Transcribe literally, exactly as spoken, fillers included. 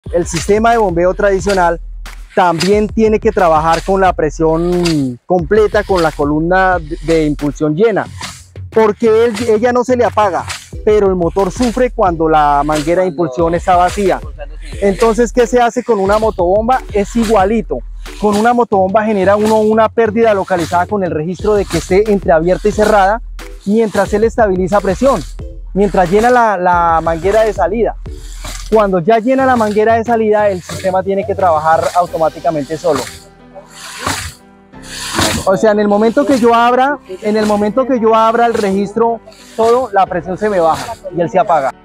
El sistema de bombeo tradicional también tiene que trabajar con la presión completa, con la columna de impulsión llena, porque él, ella no se le apaga, pero el motor sufre cuando la manguera de impulsión está vacía. Entonces, ¿qué se hace con una motobomba? Es igualito. Con una motobomba genera uno una pérdida localizada con el registro de que esté entreabierta y cerrada, mientras él estabiliza presión, mientras llena la, la manguera de salida. Cuando ya llena la manguera de salida, el sistema tiene que trabajar automáticamente solo. O sea, en el momento que yo abra, en el momento que yo abra el registro, todo, la presión se me baja y él se apaga.